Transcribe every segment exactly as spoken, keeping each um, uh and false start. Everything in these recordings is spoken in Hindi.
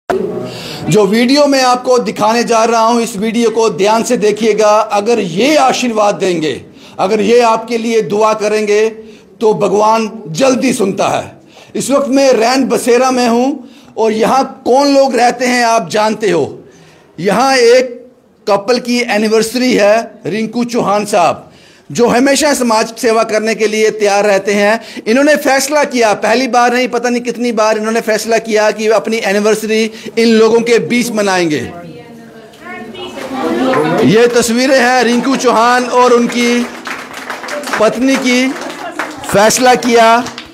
जो वीडियो मैं आपको दिखाने जा रहा हूं, इस वीडियो को ध्यान से देखिएगा। अगर ये आशीर्वाद देंगे, अगर ये आपके लिए दुआ करेंगे तो भगवान जल्दी सुनता है। इस वक्त मैं रैन बसेरा में हूं और यहाँ कौन लोग रहते हैं आप जानते हो। यहाँ एक कपल की एनिवर्सरी है, रिंकू चौहान साहब जो हमेशा समाज सेवा करने के लिए तैयार रहते हैं। इन्होंने फैसला किया, पहली बार नहीं पता नहीं कितनी बार इन्होंने फैसला किया कि अपनी एनिवर्सरी इन लोगों के बीच मनाएंगे। ये तस्वीरें हैं रिंकू चौहान और उनकी पत्नी की। फैसला किया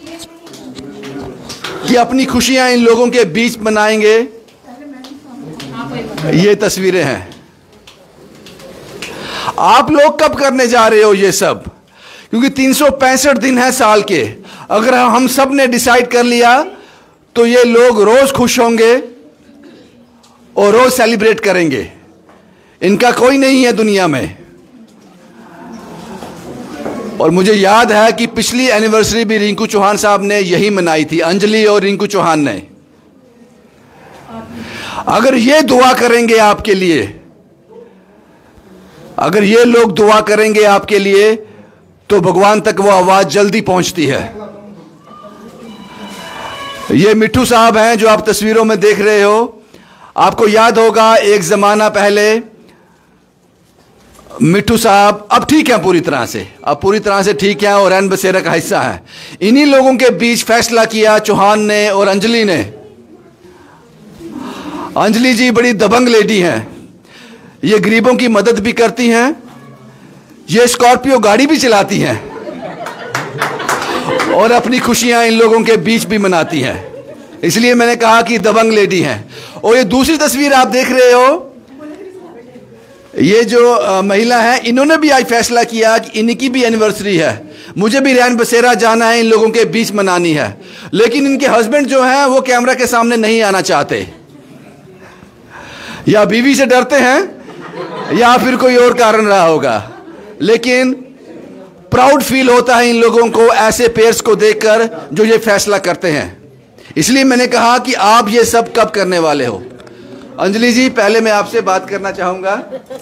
कि अपनी खुशियां इन लोगों के बीच मनाएंगे। ये तस्वीरें हैं। आप लोग कब करने जा रहे हो ये सब? क्योंकि तीन सौ पैंसठ दिन है साल के। अगर हम सब ने डिसाइड कर लिया तो ये लोग रोज खुश होंगे और रोज सेलिब्रेट करेंगे। इनका कोई नहीं है दुनिया में। और मुझे याद है कि पिछली एनिवर्सरी भी रिंकू चौहान साहब ने यही मनाई थी, अंजलि और रिंकू चौहान ने। अगर ये दुआ करेंगे आपके लिए, अगर ये लोग दुआ करेंगे आपके लिए तो भगवान तक वो आवाज जल्दी पहुंचती है। ये मिट्ठू साहब हैं जो आप तस्वीरों में देख रहे हो। आपको याद होगा एक जमाना पहले मिट्ठू साहब अब ठीक है पूरी तरह से, अब पूरी तरह से ठीक है और रैन बसेरा का हिस्सा है। इन्हीं लोगों के बीच फैसला किया चौहान ने और अंजलि ने। अंजलि जी बड़ी दबंग लेडी हैं। ये गरीबों की मदद भी करती हैं, ये स्कॉर्पियो गाड़ी भी चलाती हैं और अपनी खुशियां इन लोगों के बीच भी मनाती हैं। इसलिए मैंने कहा कि दबंग लेडी हैं। और ये दूसरी तस्वीर आप देख रहे हो, ये जो आ, महिला है, इन्होंने भी आज फैसला किया कि इनकी भी एनिवर्सरी है, मुझे भी रैन बसेरा जाना है, इन लोगों के बीच मनानी है। लेकिन इनके हस्बैंड जो हैं वो कैमरा के सामने नहीं आना चाहते, या बीवी से डरते हैं या फिर कोई और कारण रहा होगा। लेकिन प्राउड फील होता है इन लोगों को ऐसे पेयर्स को देखकर जो ये फैसला करते हैं। इसलिए मैंने कहा कि आप ये सब कब करने वाले हो। अंजलि जी पहले मैं आपसे बात करना चाहूंगा।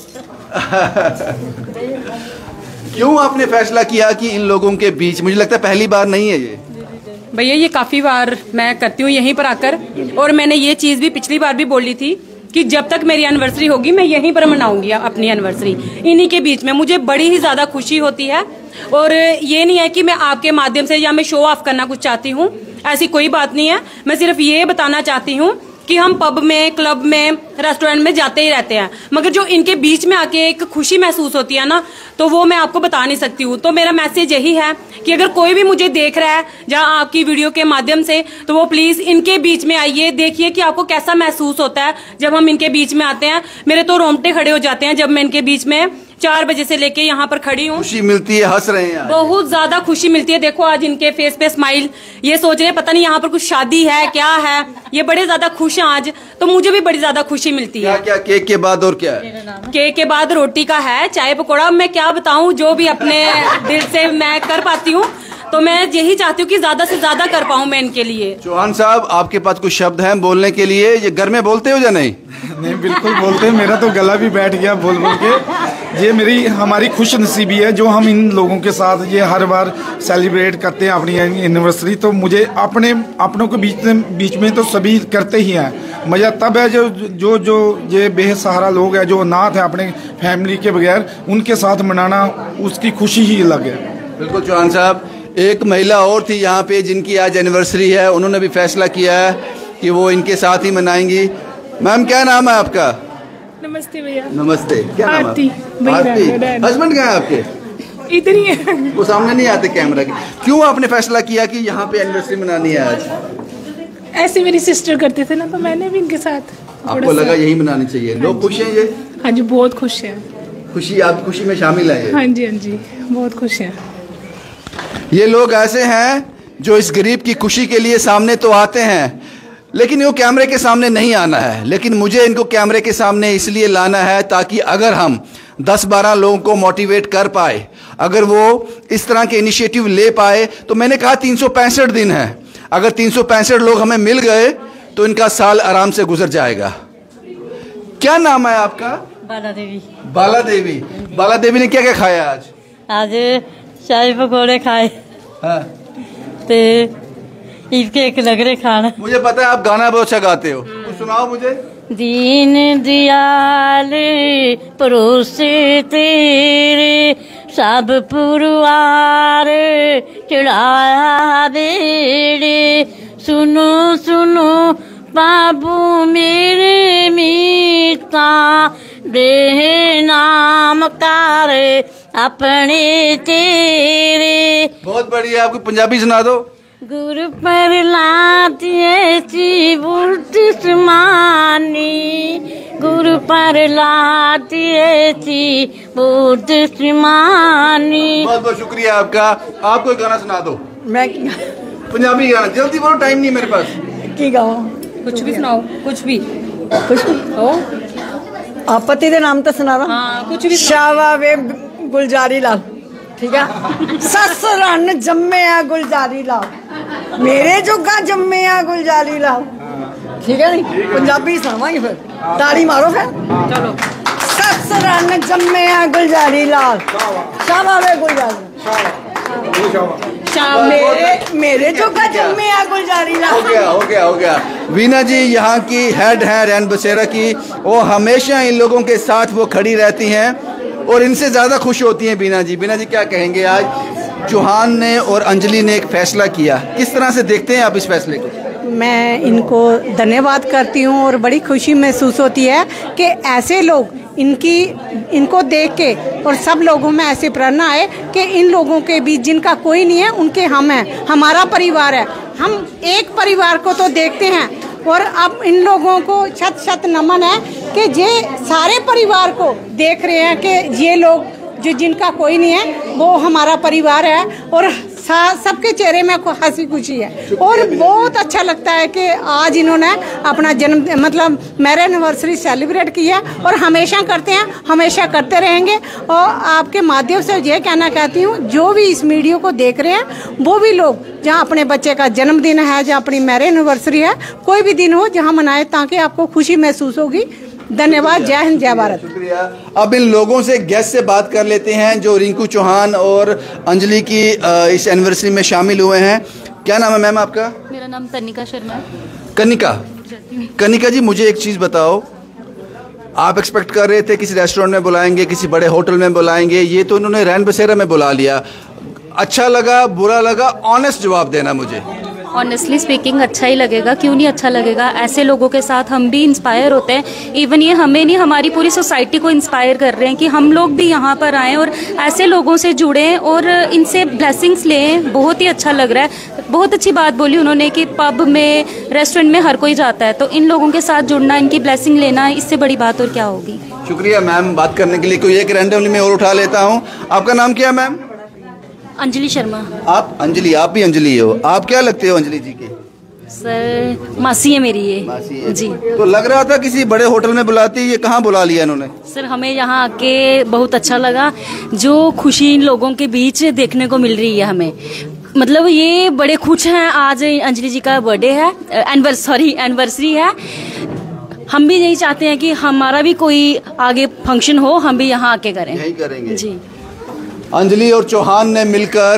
क्यों आपने फैसला किया कि इन लोगों के बीच, मुझे लगता है पहली बार नहीं है ये। भैया ये काफी बार मैं करती हूँ यहीं पर आकर, और मैंने ये चीज भी पिछली बार भी बोली थी कि जब तक मेरी एनिवर्सरी होगी मैं यहीं पर मनाऊंगी अपनी एनिवर्सरी, इन्हीं के बीच में। मुझे बड़ी ही ज्यादा खुशी होती है। और ये नहीं है कि मैं आपके माध्यम से या मैं शो ऑफ करना कुछ चाहती हूँ, ऐसी कोई बात नहीं है। मैं सिर्फ ये बताना चाहती हूँ कि हम पब में, क्लब में, रेस्टोरेंट में जाते ही रहते हैं, मगर जो इनके बीच में आके एक खुशी महसूस होती है ना, तो वो मैं आपको बता नहीं सकती हूँ। तो मेरा मैसेज यही है कि अगर कोई भी मुझे देख रहा है जहाँ आपकी वीडियो के माध्यम से, तो वो प्लीज इनके बीच में आइए, देखिए कि आपको कैसा महसूस होता है जब हम इनके बीच में आते हैं। मेरे तो रोंगटे खड़े हो जाते हैं जब मैं इनके बीच में चार बजे से लेके यहाँ पर खड़ी हूँ। खुशी मिलती है, हंस रहे हैं, बहुत ज्यादा खुशी मिलती है। देखो आज इनके फेस पे स्माइल, ये सोच रहे हैं पता नहीं यहाँ पर कुछ शादी है क्या है, ये बड़े ज्यादा खुश हैं आज। तो मुझे भी बड़ी ज्यादा खुशी मिलती है। क्या क्या केक के बाद और क्या है? केक के बाद रोटी का है, चाय पकौड़ा, मैं क्या बताऊं, जो भी अपने दिल से मैं कर पाती हूँ। तो मैं यही चाहती हूँ कि ज्यादा से ज्यादा कर पाऊँ मैं इनके लिए। चौहान साहब आपके पास कुछ शब्द हैं बोलने के लिए? ये घर में बोलते हो या नहीं? नहीं बिल्कुल बोलते हैं, मेरा तो गला भी बैठ गया बोल बोल के। ये मेरी हमारी खुश नसीबी है जो हम इन लोगों के साथ ये हर बार सेलिब्रेट करते हैं अपनी एनिवर्सरी। तो मुझे अपने अपनों के बीच में बीच में तो सभी करते ही हैं। मज़ा तब है जो जो जो ये बेसहारा लोग हैं, जो अनाथ है अपने फैमिली के बगैर, उनके साथ मनाना उसकी खुशी ही अलग है। बिल्कुल चौहान साहब, एक महिला और थी यहाँ पे जिनकी आज एनिवर्सरी है, उन्होंने भी फैसला किया है कि वो इनके साथ ही मनाएंगी। मैम क्या नाम है आपका? नमस्ते भैया। नमस्ते, क्या नाम है? आरती। हस्बैंड कहाँ है आपके? इधर ही है। वो सामने नहीं आते कैमरा के। क्यों आपने फैसला किया कि यहाँ पे एनिवर्सरी मनानी है आज? ऐसे मेरी सिस्टर करते थे ना, तो मैंने भी इनके साथ। आपको लगा यही मनानी चाहिए? लोग खुश हैं ये? हाँ जी बहुत खुश है। खुशी, आप खुशी में शामिल है ये? हाँ जी हाँ जी बहुत खुश है। ये लोग ऐसे हैं जो इस गरीब की खुशी के लिए सामने तो आते हैं, लेकिन इनको कैमरे के सामने नहीं आना है। लेकिन मुझे इनको कैमरे के सामने इसलिए लाना है ताकि अगर हम दस बारह लोगों को मोटिवेट कर पाए, अगर वो इस तरह के इनिशिएटिव ले पाए, तो मैंने कहा तीन सौ पैंसठ दिन है, अगर तीन सौ पैंसठ लोग हमें मिल गए तो इनका साल आराम से गुजर जाएगा। क्या नाम है आपका? बाला देवी। बाला देवी। बाला देवी ने क्या क्या खाया आज? आज चाय पकौड़े खाए। हाँ। ते ईद के एक लगरे खाना। मुझे पता है आप गाना बहुत अच्छा गाते हो, कुछ सुनाओ मुझे। दीन दयाल परोसे तेरे सब पुरवार चढ़ाया बेड़े, सुनो सुनो बाबू मेरे मीता दे नाम कार अपने तेरे। बहुत बढ़िया, आपको पंजाबी सुना दो। गुरु पर लाती ची बुर्द मानी, गुरु पर लाती ची बुर्द मानी। बहुत बहुत शुक्रिया आपका। आप कोई गाना सुना दो। मैं पंजाबी गाना, जल्दी बोलो, टाइम नहीं मेरे पास। की गाओ? कुछ भी सुनाओ, कुछ भी कुछ भी हो। आप पति दे नाम तो सुना रहा। हाँ, कुछ भी। शावा वे गुलजारी लाल, ठीक है। सस रन जम्मे आ गुलजारी लाल, मेरे जोगा जम्मे आ गुलजारी लाल, ठीक है नहीं? पंजाबी सुनावांगे फिर, ताली मारो फिर। चलो। सस रन जम्मे आ गुलजारी लाल, शावा वे गुलजारी, मेरे मेरे जोगा जम्मे आ गुलजारी लाल। हो गया हो गया हो गया। वीना जी यहाँ की हेड हैं रैन बसेरा की, वो हमेशा इन लोगों के साथ वो खड़ी रहती हैं और इनसे ज़्यादा खुश होती हैं बीना जी। बीना जी क्या कहेंगे, आज चौहान ने और अंजलि ने एक फैसला किया, किस तरह से देखते हैं आप इस फैसले को? मैं इनको धन्यवाद करती हूँ और बड़ी खुशी महसूस होती है कि ऐसे लोग इनकी इनको देख के और सब लोगों में ऐसी प्रेरणा आए कि इन लोगों के बीच जिनका कोई नहीं है उनके हम हैं, हमारा परिवार है। हम एक परिवार को तो देखते हैं और अब इन लोगों को शत शत नमन है कि ये सारे परिवार को देख रहे हैं कि ये लोग जो जिनका कोई नहीं है वो हमारा परिवार है और सबके चेहरे में हंसी खुशी है। और बहुत अच्छा लगता है कि आज इन्होंने अपना जन्म मतलब मैरिज एनिवर्सरी सेलिब्रेट किया और हमेशा करते हैं, हमेशा करते रहेंगे। और आपके माध्यम से ये कहना चाहती हूँ, जो भी इस वीडियो को देख रहे हैं वो भी लोग जहाँ अपने बच्चे का जन्मदिन है, जहाँ अपनी मैरिज एनिवर्सरी है, कोई भी दिन हो जहाँ मनाए ताकि आपको खुशी महसूस होगी। धन्यवाद। जय हिंद, जय भारत। शुक्रिया। अब इन लोगों से गेस्ट से बात कर लेते हैं जो रिंकू चौहान और अंजलि की इस एनिवर्सरी में शामिल हुए हैं। क्या नाम है मैम आपका? मेरा नाम कनिका शर्मा है। कनिका, कनिका जी मुझे एक चीज़ बताओ, आप एक्सपेक्ट कर रहे थे किसी रेस्टोरेंट में बुलाएंगे, किसी बड़े होटल में बुलाएंगे, ये तो इन्होंने रैन बसेरा में बुला लिया। अच्छा लगा, बुरा लगा? ऑनेस्ट जवाब देना मुझे। ऑनेस्टली स्पीकिंग अच्छा ही लगेगा, क्यों नहीं अच्छा लगेगा। ऐसे लोगों के साथ हम भी इंस्पायर होते हैं। इवन ये हमें नहीं, हमारी पूरी सोसाइटी को इंस्पायर कर रहे हैं कि हम लोग भी यहाँ पर आएँ और ऐसे लोगों से जुड़ें और इनसे ब्लेसिंग्स लें। बहुत ही अच्छा लग रहा है। बहुत अच्छी बात बोली उन्होंने कि पब में, रेस्टोरेंट में हर कोई जाता है, तो इन लोगों के साथ जुड़ना, इनकी ब्लेसिंग लेना, इससे बड़ी बात और क्या होगी। शुक्रिया मैम बात करने के लिए। कोई एक रैंडमली मैं और उठा लेता हूँ। आपका नाम क्या है मैम? अंजलि शर्मा। आप अंजलि, आप भी अंजलि हो। आप क्या लगते हो अंजलि जी के? सर मासी है मेरी ये। मासी है जी। तो लग रहा था किसी बड़े होटल में बुलाती, ये कहाँ बुला लिया इन्होंने? सर हमें यहाँ आके बहुत अच्छा लगा, जो खुशी इन लोगों के बीच देखने को मिल रही है हमें। मतलब ये बड़े खुश हैं। आज अंजलि जी का बर्थडे है, एनिवर्सरी सॉरी एनिवर्सरी है। हम भी यही चाहते हैं कि हमारा भी कोई आगे फंक्शन हो, हम भी यहाँ आके करें। यही करेंगे जी। अंजलि और चौहान ने मिलकर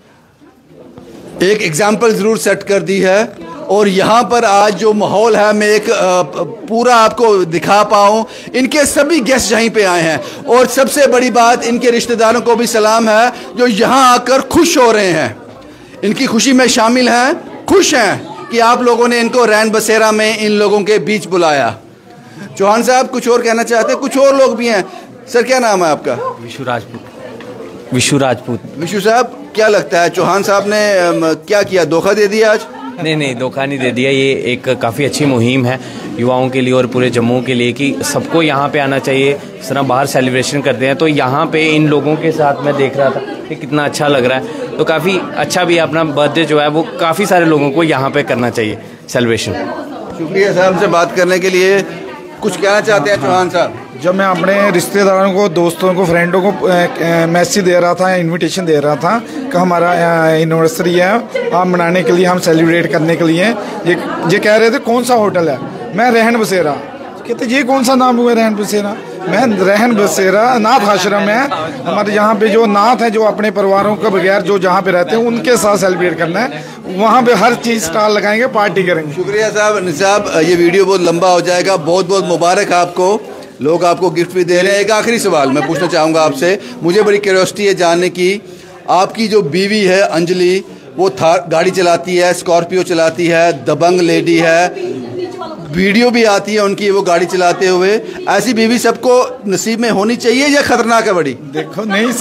एक एग्जाम्पल ज़रूर सेट कर दी है और यहाँ पर आज जो माहौल है मैं एक पूरा आपको दिखा पाऊँ। इनके सभी गेस्ट यहीं पे आए हैं और सबसे बड़ी बात, इनके रिश्तेदारों को भी सलाम है जो यहाँ आकर खुश हो रहे हैं, इनकी खुशी में शामिल हैं, खुश हैं कि आप लोगों ने इनको रैन बसेरा में इन लोगों के बीच बुलाया। चौहान साहब कुछ और कहना चाहते हैं? कुछ और लोग भी हैं। सर क्या नाम है आपका? विशु राजपूत। विशु राजपूत। विशु साहब क्या लगता है चौहान साहब ने क्या किया, धोखा दे दिया आज? नहीं नहीं, धोखा नहीं दे दिया। ये एक काफ़ी अच्छी मुहिम है युवाओं के लिए और पूरे जम्मू के लिए कि सबको यहाँ पे आना चाहिए। इस तरह बाहर सेलिब्रेशन करते हैं तो यहाँ पे इन लोगों के साथ मैं देख रहा था कि कितना अच्छा लग रहा है। तो काफ़ी अच्छा भी अपना बर्थडे जो है वो काफ़ी सारे लोगों को यहाँ पे करना चाहिए सेलिब्रेशन। शुक्रिया साहब से बात करने के लिए। कुछ कहना चाहते हैं चौहान साहब? जब मैं अपने रिश्तेदारों को, दोस्तों को, फ्रेंडों को मैसेज दे रहा था, इनविटेशन दे रहा था कि हमारा एनिवर्सरी है, आप मनाने के लिए, हम सेलिब्रेट करने के लिए, ये ये कह रहे थे कौन सा होटल है? मैं रहन बसेरा। कहते ये कौन सा नाम हुआ रहन बसेरा? मैं रहन बसेरा अनाथ आश्रम है हमारे यहाँ पे, जो नाथ है, जो अपने परिवारों के बगैर जो जहाँ पे रहते हैं उनके साथ सेलिब्रेट करना है। वहाँ पे हर चीज़ स्टॉल लगाएंगे, पार्टी करेंगे। शुक्रिया साहब। निसाब, ये वीडियो बहुत लंबा हो जाएगा, बहुत बहुत मुबारक आपको, लोग आपको गिफ्ट भी दे रहे हैं। एक आखिरी सवाल मैं पूछना चाहूँगा आपसे, मुझे बड़ी क्यूरियोसिटी है जानने की, आपकी जो बीवी है अंजलि, वो थार गाड़ी चलाती है, स्कॉर्पियो चलाती है, दबंग लेडी है, वीडियो भी आती है उनकी वो गाड़ी चलाते हुए, ऐसी बीवी सबको नसीब में होनी चाहिए या खतरनाक है बड़ी? देखो नहीं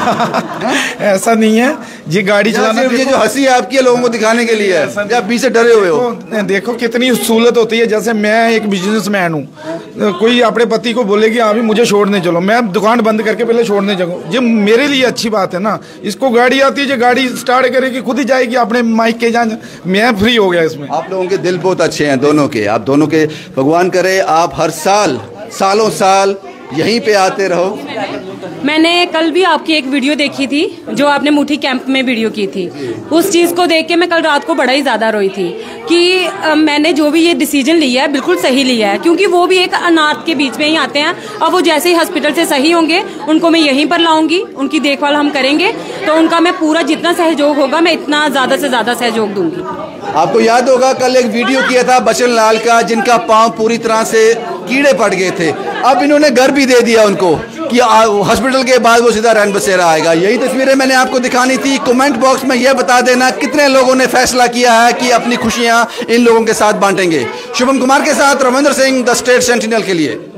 सर ऐसा नहीं है, ये गाड़ी चलाना, ये जो हंसी आपकी है लोगों को दिखाने के लिए है, या बीच से डरे हुए हो? देखो, देखो कितनी सहूलत होती है। जैसे मैं एक बिजनेसमैन हूँ, कोई अपने पति को बोलेगी हाँ भी मुझे छोड़ने चलो, मैं दुकान बंद करके पहले छोड़ने जाऊँ, ये मेरे लिए अच्छी बात है ना। इसको गाड़ी आती है, जो गाड़ी स्टार्ट करेगी खुद ही जाएगी अपने माइक के जान, मैं फ्री हो गया इसमें। आप लोगों के दिल बहुत अच्छे हैं दोनों के, आप दोनों के भगवान करे आप हर साल सालों साल यहीं पे आते रहो। मैंने कल भी आपकी एक वीडियो देखी थी जो आपने मुठी कैंप में वीडियो की थी, उस चीज़ को देख के मैं कल रात को बड़ा ही ज़्यादा रोई थी कि आ, मैंने जो भी ये डिसीजन लिया है बिल्कुल सही लिया है, क्योंकि वो भी एक अनाथ के बीच में ही आते हैं और वो जैसे ही हॉस्पिटल से सही होंगे उनको मैं यहीं पर लाऊंगी, उनकी देखभाल हम करेंगे, तो उनका मैं पूरा जितना सहयोग होगा मैं इतना ज़्यादा से ज़्यादा सहयोग दूंगी। आपको याद होगा कल एक वीडियो किया था बचन लाल का, जिनका पाँव पूरी तरह से कीड़े पड़ गए थे, अब इन्होंने घर भी दे दिया उनको कि हॉस्पिटल के बाद वो सीधा रहन बसेरा आएगा। यही तस्वीरें मैंने आपको दिखानी थी। कमेंट बॉक्स में यह बता देना कितने लोगों ने फैसला किया है कि अपनी खुशियां इन लोगों के साथ बांटेंगे। शुभम कुमार के साथ Ravindra Singh, the State Sentinel के लिए।